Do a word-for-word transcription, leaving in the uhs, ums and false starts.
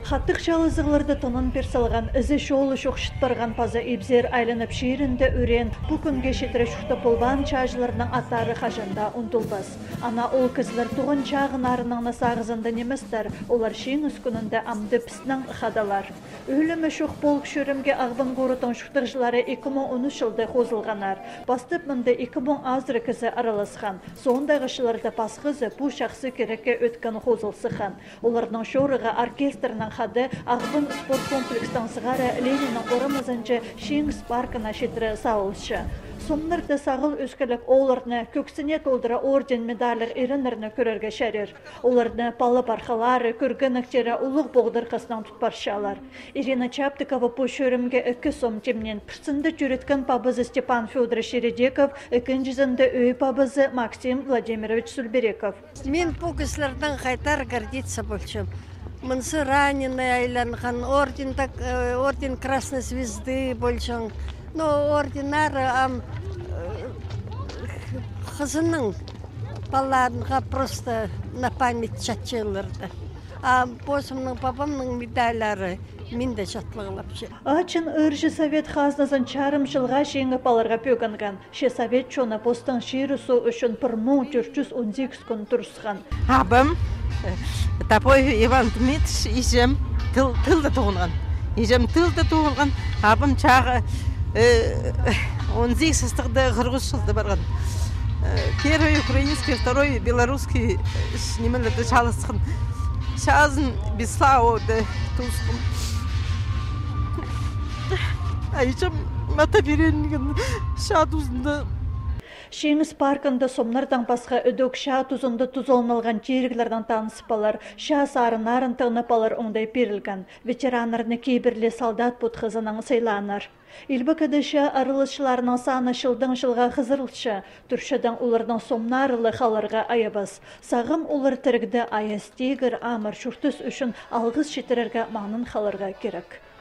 Хаттық жалызығыларды тонын персалған ізі шоулы шоқшыттырған паза ибзер айланып шиірінді өрен бұл күнге шетірі шуқты болбан чажыларының аттары қажында ұнтылбас. Ана ол кізлер туғын чағын арының насағызында немістер, олар шең үскінінде амды піснің қадалар. Өлімі шоқ болық шөрімге ағбын ғорытын шуқтық жылары екі мың он үш жылды қозылғанар. Бастып мұнды екі мың азыры кізі араласқан. Соңындағы шыларды пасқызы бұл шақсы керекке өткен қозылсыған. Олардың шорыға оркестрінің хады ағбын спорт комплекстан сығары Ленинің орымызынчы Шеңіз паркына шетірі сауылшы. Сомнырды сағыл өскілік оларны көксіне толдыра орден медалір ерінірні көрерге шәрер. Оларны палы бархалары, көргініктері ұлық боғдыр қасынан тұтпаршалар. Ирина Чаптыкова бұл шөрімге үкі сом темнен пірсінді жүреткен пабызы Степан Федорович Шередеков, үкінжізінді өй пабызы Максим Владимирович Сульбереков. Мен бұл кісілердің қайтар гордиться болчым. Мынсы раненый айланған, орден, орден Красной Звезды болчым. Но ординары ам қызының баларынға просто на память чатчылырды. А босымның папамның медалары мен де чатлығылап жүр. Ачын ұржы совет қазнасын чарым жылға шеңі баларға пөгінген. Ше совет чона постың ширусу үшін бір мың төрт жүз он сегіз күн тұрысқан. Абым, Тапой Иван Дмитрич, ежем тылды туғынған. Ежем тылды туғынған, абым чағы он сегіз жастықта қырғыз жылды барған. Первый украинский, второй белорусский немелерді шалысқын. Шазын Беслауды туысқын. Айшым мата беренген шадузында. Шеңіз паркында сомнардан басқа өдөк ша тұзында тұз олмалған жергілердің танысыпалар, ша сарынарын тығыныпалар оңдай берілген. Ветеранарны кейбірлі солдат бұтқызының сайланар. Илбі кәдіші арылышыларының саны шылдың жылға қызырылшы, түршідің олардың сомнарылы қаларға аябас. Сағым олар тіргді аястегір амыр шүртіс үшін алғыз шетірерге маңын қаларға керек.